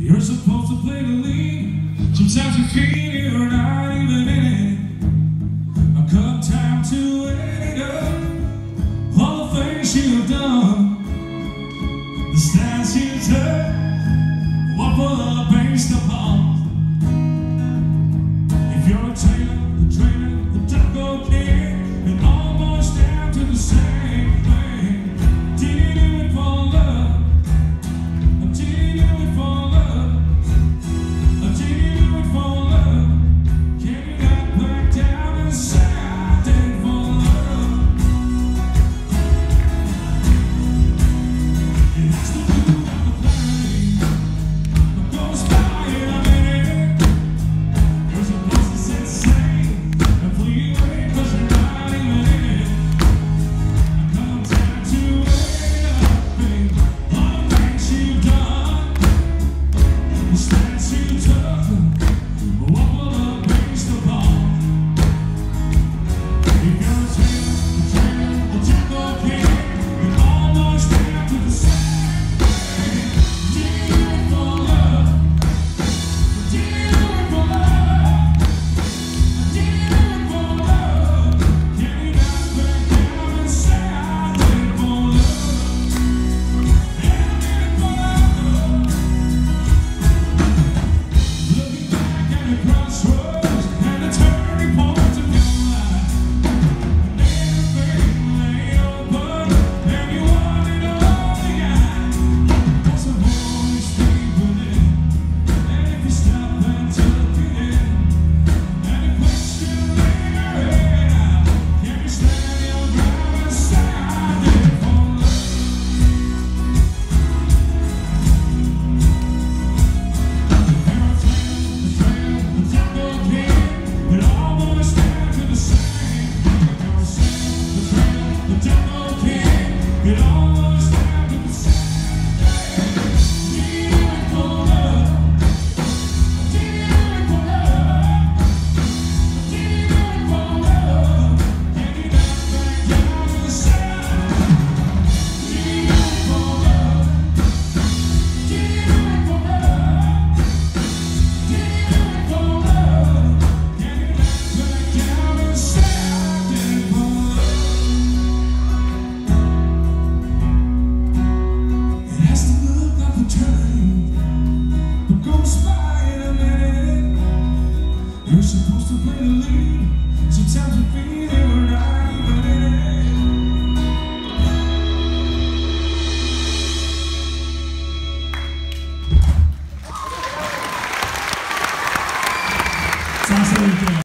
You're supposed to play the lead. Sometimes you feel you're not even in it. Come time to add it up, all the things you've done, the stands you took, what were based upon. If you're a trainer, the trainer, the taco kid, and almost down to the same thing. Did you do it for love? Or did you do it for love? Or did you do it for love? Can you not back down and say I did it for love? It has to do with the planning. What goes by in a minute. There's a place that's insane and flee away 'cause you're not even in it. Come time to wake up, babe. All the things you've done, the stance you took, what will the based upon? If you're a trainer, the taco kid, you're almost down to the same thing. Did you do it for love? Did you do it for love? Did you do it for love? Can you not back down and say I did it for love? Yeah, I did it for love. Looking back at the crossroads and the turning points of your life, and everything lay open, and you wanted all the eye. There's a Holy Spirit within, and if you stop and took it in, and a question in your head, can you stand your ground and say I did it for love? It almost down to the same thing. Did you do it for love? Did you do it for love? Did you do it for love? Can you not back down and say did you do it for love? Did you do it for love? Did you do it for love? Can you not back down and say I did it for love? It has to look like a turn, but goes by in a minute. You're supposed to play the lead. Sometimes you feel you're not even in it. Sounds like